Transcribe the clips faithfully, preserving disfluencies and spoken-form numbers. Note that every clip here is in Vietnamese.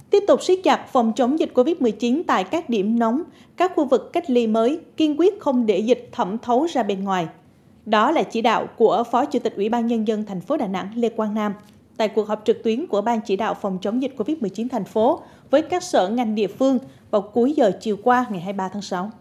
Tiếp tục siết chặt phòng chống dịch Covid mười chín tại các điểm nóng, các khu vực cách ly mới, kiên quyết không để dịch thẩm thấu ra bên ngoài. Đó là chỉ đạo của Phó Chủ tịch Ủy ban Nhân dân thành phố Đà Nẵng Lê Quang Nam tại cuộc họp trực tuyến của Ban chỉ đạo phòng chống dịch Covid mười chín thành phố với các sở ngành địa phương vào cuối giờ chiều qua ngày hai mươi ba tháng sáu.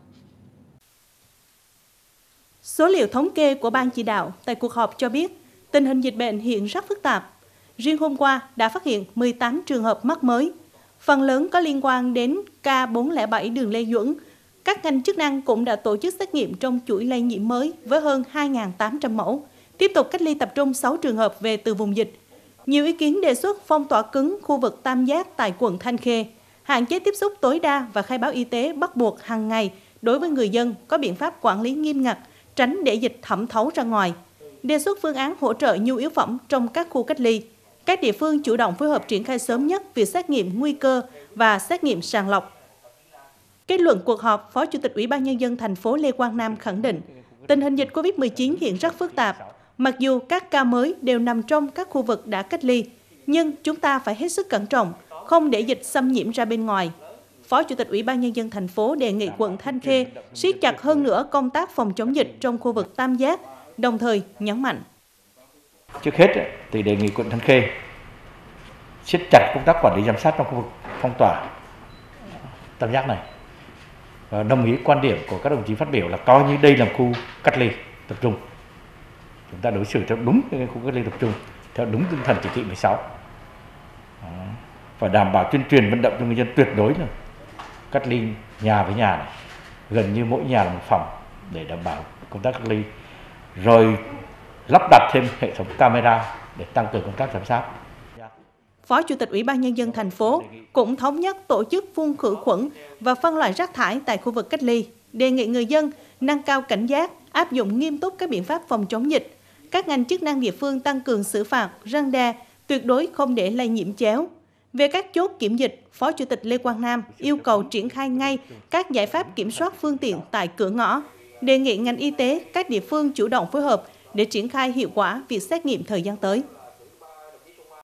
Số liệu thống kê của Ban chỉ đạo tại cuộc họp cho biết tình hình dịch bệnh hiện rất phức tạp. Riêng hôm qua đã phát hiện mười tám trường hợp mắc mới, phần lớn có liên quan đến K bốn không bảy Đường Lê Duẩn. Các ngành chức năng cũng đã tổ chức xét nghiệm trong chuỗi lây nhiễm mới với hơn hai nghìn tám trăm mẫu, tiếp tục cách ly tập trung sáu trường hợp về từ vùng dịch. Nhiều ý kiến đề xuất phong tỏa cứng khu vực Tam Giác tại quận Thanh Khê, hạn chế tiếp xúc tối đa và khai báo y tế bắt buộc hàng ngày đối với người dân, có biện pháp quản lý nghiêm ngặt, tránh để dịch thẩm thấu ra ngoài. Đề xuất phương án hỗ trợ nhu yếu phẩm trong các khu cách ly. Các địa phương chủ động phối hợp triển khai sớm nhất việc xét nghiệm nguy cơ và xét nghiệm sàng lọc. Kết luận cuộc họp, Phó Chủ tịch Ủy ban Nhân dân thành phố Lê Quang Nam khẳng định, tình hình dịch Covid mười chín hiện rất phức tạp. Mặc dù các ca mới đều nằm trong các khu vực đã cách ly, nhưng chúng ta phải hết sức cẩn trọng, không để dịch xâm nhiễm ra bên ngoài. Phó Chủ tịch Ủy ban Nhân dân thành phố đề nghị quận Thanh Khê siết chặt hơn nữa công tác phòng chống dịch trong khu vực Tam Giác, đồng thời nhấn mạnh. Trước hết thì đề nghị quận Thanh Khê siết chặt công tác quản lý giám sát trong khu vực phong tỏa Tam Giác này. Và đồng ý quan điểm của các đồng chí phát biểu là coi như đây là khu cách ly tập trung. Chúng ta đối xử theo đúng cái khu cách ly tập trung, theo đúng tinh thần chỉ thị mười sáu. Và đảm bảo tuyên truyền vận động cho người dân tuyệt đối là cách ly nhà với nhà này, gần như mỗi nhà là một phòng để đảm bảo công tác cách ly. Rồi lắp đặt thêm hệ thống camera để tăng cường công tác giám sát. Phó Chủ tịch Ủy ban Nhân dân thành phố cũng thống nhất tổ chức phun khử khuẩn và phân loại rác thải tại khu vực cách ly, đề nghị người dân nâng cao cảnh giác, áp dụng nghiêm túc các biện pháp phòng chống dịch. Các ngành chức năng địa phương tăng cường xử phạt, răn đe, tuyệt đối không để lây nhiễm chéo. Về các chốt kiểm dịch, Phó Chủ tịch Lê Quang Nam yêu cầu triển khai ngay các giải pháp kiểm soát phương tiện tại cửa ngõ, đề nghị ngành y tế, các địa phương chủ động phối hợp để triển khai hiệu quả việc xét nghiệm thời gian tới.